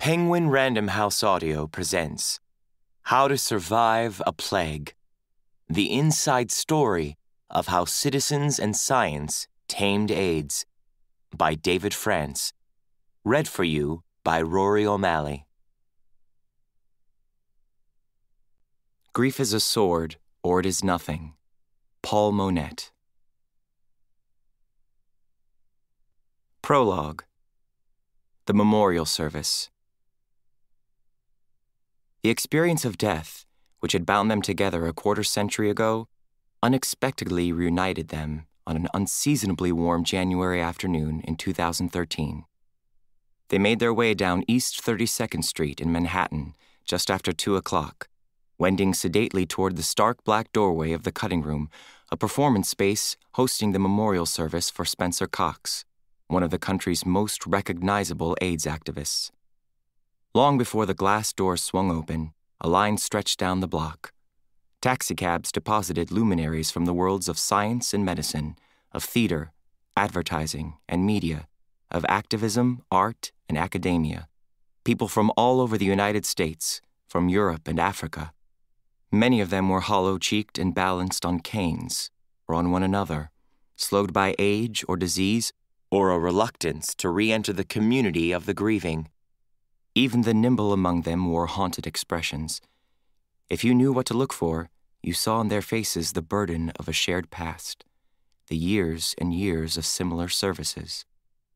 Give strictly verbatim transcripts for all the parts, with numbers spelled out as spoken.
Penguin Random House Audio presents How to Survive a Plague, the inside story of how citizens and science tamed AIDS, by David France. Read for you by Rory O'Malley. Grief is a sword, or it is nothing. Paul Monette. Prologue. The Memorial Service. The experience of death, which had bound them together a quarter century ago, unexpectedly reunited them on an unseasonably warm January afternoon in two thousand thirteen. They made their way down East thirty-second Street in Manhattan just after two o'clock, wending sedately toward the stark black doorway of the cutting room, a performance space hosting the memorial service for Spencer Cox, one of the country's most recognizable AIDS activists. Long before the glass door swung open, a line stretched down the block. Taxicabs deposited luminaries from the worlds of science and medicine, of theater, advertising, and media, of activism, art, and academia. People from all over the United States, from Europe and Africa. Many of them were hollow-cheeked and balanced on canes, or on one another, slowed by age or disease, or a reluctance to re-enter the community of the grieving. Even the nimble among them wore haunted expressions. If you knew what to look for, you saw in their faces the burden of a shared past, the years and years of similar services.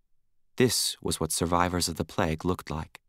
This was what survivors of the plague looked like.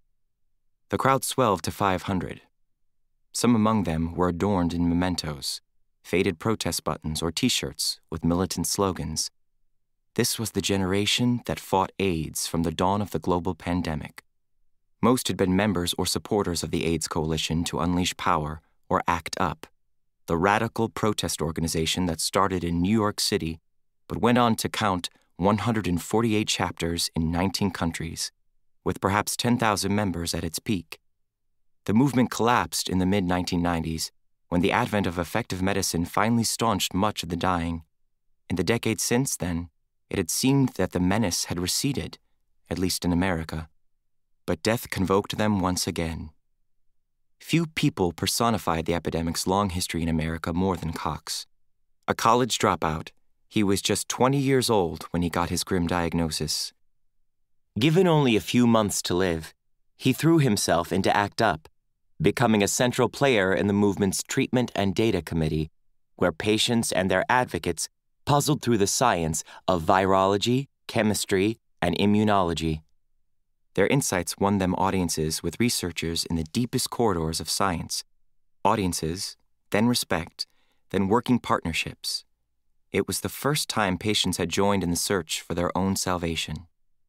The crowd swelled to five hundred. Some among them were adorned in mementos, faded protest buttons or T-shirts with militant slogans. This was the generation that fought AIDS from the dawn of the global pandemic. Most had been members or supporters of the AIDS Coalition to Unleash Power, or ACT UP, the radical protest organization that started in New York City but went on to count one hundred forty-eight chapters in nineteen countries, with perhaps ten thousand members at its peak. The movement collapsed in the mid nineteen nineties when the advent of effective medicine finally staunched much of the dying. In the decades since then, it had seemed that the menace had receded, at least in America. But death convoked them once again. Few people personified the epidemic's long history in America more than Cox. A college dropout, he was just twenty years old when he got his grim diagnosis. Given only a few months to live, he threw himself into ACT UP, becoming a central player in the movement's Treatment and Data Committee, where patients and their advocates puzzled through the science of virology, chemistry, and immunology. Their insights won them audiences with researchers in the deepest corridors of science. Audiences, then respect, then working partnerships. It was the first time patients had joined in the search for their own salvation.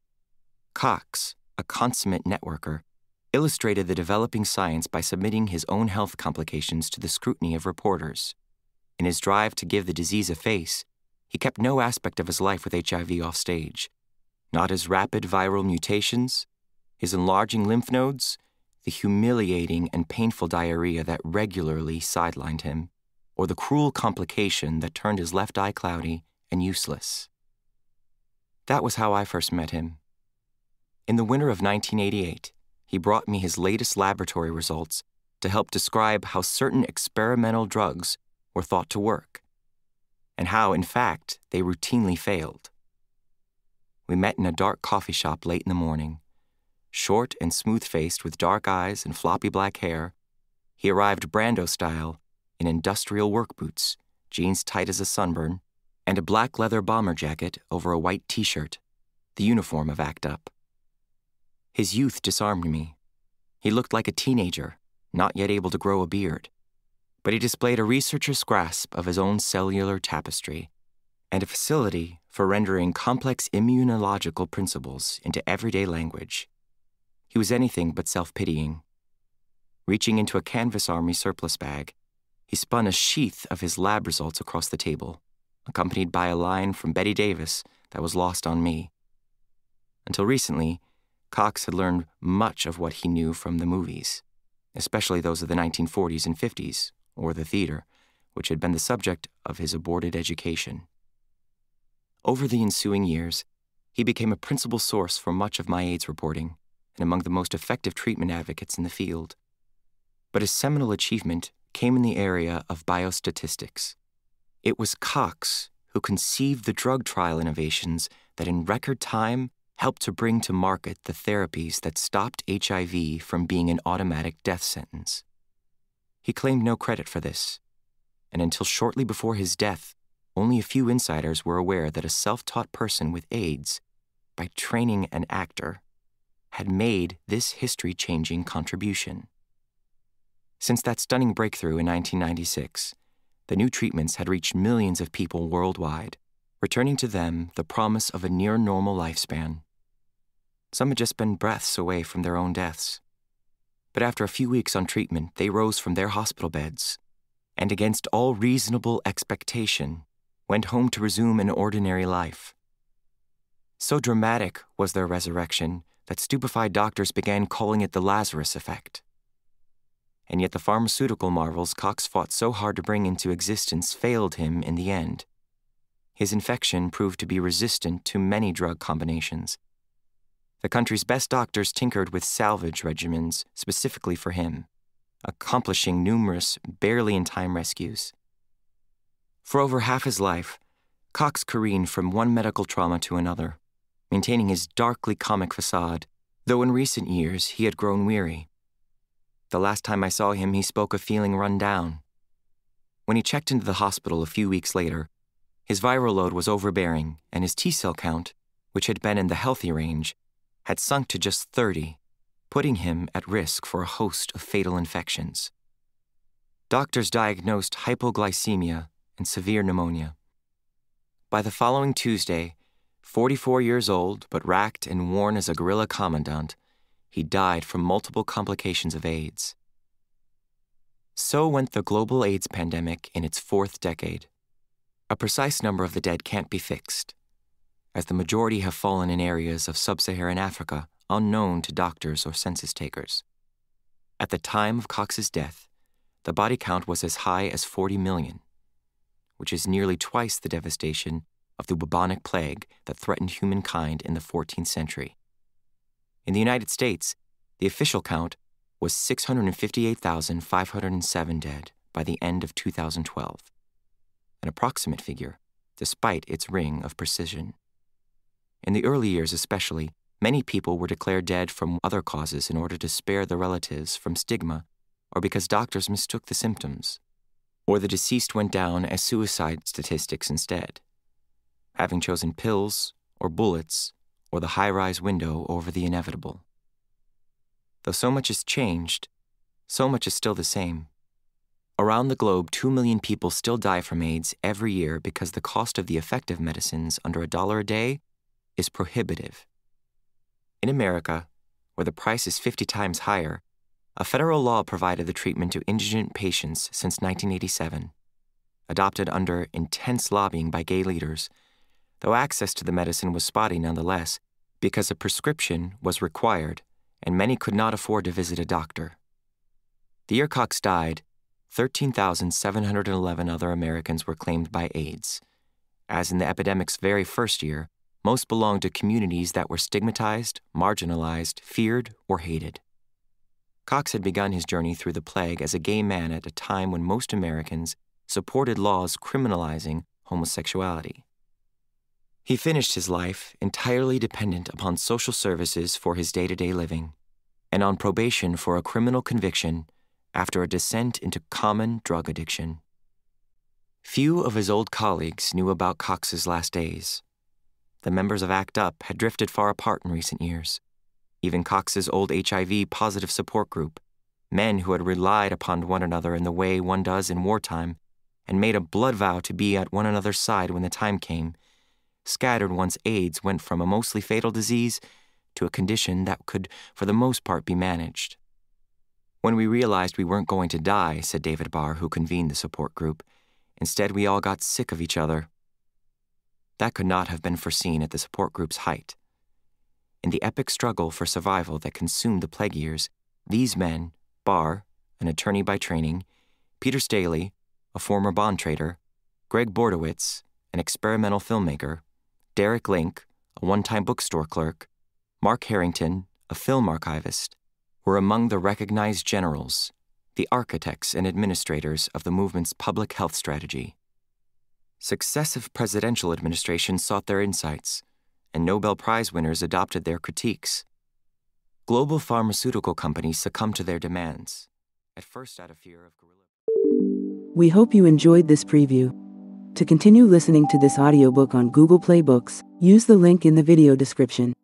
Cox, a consummate networker, illustrated the developing science by submitting his own health complications to the scrutiny of reporters. In his drive to give the disease a face, he kept no aspect of his life with H I V off stage. Not his rapid viral mutations, his enlarging lymph nodes, the humiliating and painful diarrhea that regularly sidelined him, or the cruel complication that turned his left eye cloudy and useless. That was how I first met him. In the winter of nineteen eighty-eight, he brought me his latest laboratory results to help describe how certain experimental drugs were thought to work, and how, in fact, they routinely failed. We met in a dark coffee shop late in the morning. Short and smooth-faced with dark eyes and floppy black hair, he arrived Brando-style in industrial work boots, jeans tight as a sunburn, and a black leather bomber jacket over a white T-shirt, the uniform of ACT UP. His youth disarmed me. He looked like a teenager, not yet able to grow a beard, but he displayed a researcher's grasp of his own cellular tapestry and a facility for rendering complex immunological principles into everyday language. He was anything but self-pitying. Reaching into a canvas army surplus bag, he spun a sheath of his lab results across the table, accompanied by a line from Betty Davis that was lost on me. Until recently, Cox had learned much of what he knew from the movies, especially those of the nineteen forties and fifties, or the theater, which had been the subject of his aborted education. Over the ensuing years, he became a principal source for much of my AIDS reporting, and among the most effective treatment advocates in the field. But his seminal achievement came in the area of biostatistics. It was Cox who conceived the drug trial innovations that in record time helped to bring to market the therapies that stopped H I V from being an automatic death sentence. He claimed no credit for this, and until shortly before his death, only a few insiders were aware that a self-taught person with AIDS, by training an actor, had made this history-changing contribution. Since that stunning breakthrough in nineteen ninety-six, the new treatments had reached millions of people worldwide, returning to them the promise of a near-normal lifespan. Some had just been breaths away from their own deaths. But after a few weeks on treatment, they rose from their hospital beds, and against all reasonable expectation, went home to resume an ordinary life. So dramatic was their resurrection that stupefied doctors began calling it the Lazarus effect. And yet the pharmaceutical marvels Cox fought so hard to bring into existence failed him in the end. His infection proved to be resistant to many drug combinations. The country's best doctors tinkered with salvage regimens specifically for him, accomplishing numerous barely-in-time rescues. For over half his life, Cox careened from one medical trauma to another, maintaining his darkly comic facade, though in recent years he had grown weary. The last time I saw him, he spoke of feeling run down. When he checked into the hospital a few weeks later, his viral load was overbearing, and his T-cell count, which had been in the healthy range, had sunk to just thirty, putting him at risk for a host of fatal infections. Doctors diagnosed hypoglycemia and severe pneumonia. By the following Tuesday, forty-four years old but racked and worn as a guerrilla commandant, he died from multiple complications of AIDS. So went the global AIDS pandemic in its fourth decade. A precise number of the dead can't be fixed, as the majority have fallen in areas of sub-Saharan Africa unknown to doctors or census takers. At the time of Cox's death, the body count was as high as forty million, which is nearly twice the devastation of the bubonic plague that threatened humankind in the fourteenth century. In the United States, the official count was six hundred fifty-eight thousand five hundred seven dead by the end of two thousand twelve, an approximate figure, despite its ring of precision. In the early years especially, many people were declared dead from other causes in order to spare the relatives from stigma or because doctors mistook the symptoms, or the deceased went down as suicide statistics instead, having chosen pills or bullets or the high-rise window over the inevitable. Though so much has changed, so much is still the same. Around the globe, two million people still die from AIDS every year because the cost of the effective medicines under a dollar a day is prohibitive. In America, where the price is fifty times higher, a federal law provided the treatment to indigent patients since nineteen eighty-seven, adopted under intense lobbying by gay leaders, though access to the medicine was spotty nonetheless because a prescription was required and many could not afford to visit a doctor. The year Cox died, thirteen thousand seven hundred eleven other Americans were claimed by AIDS. As in the epidemic's very first year, most belonged to communities that were stigmatized, marginalized, feared, or hated. Cox had begun his journey through the plague as a gay man at a time when most Americans supported laws criminalizing homosexuality. He finished his life entirely dependent upon social services for his day-to-day living, and on probation for a criminal conviction after a descent into common drug addiction. Few of his old colleagues knew about Cox's last days. The members of ACT UP had drifted far apart in recent years. Even Cox's old H I V-positive support group, men who had relied upon one another in the way one does in wartime and made a blood vow to be at one another's side when the time came, scattered once AIDS went from a mostly fatal disease to a condition that could, for the most part, be managed. When we realized we weren't going to die, said David Barr, who convened the support group, instead we all got sick of each other. That could not have been foreseen at the support group's height. In the epic struggle for survival that consumed the plague years, these men, Barr, an attorney by training, Peter Staley, a former bond trader, Greg Bordowitz, an experimental filmmaker, Derek Link, a one-time bookstore clerk, Mark Harrington, a film archivist, were among the recognized generals, the architects and administrators of the movement's public health strategy. Successive presidential administrations sought their insights, and Nobel Prize winners adopted their critiques. Global pharmaceutical companies succumbed to their demands, at first out of fear of guerrilla. We hope you enjoyed this preview. To continue listening to this audiobook on Google Play Books, use the link in the video description.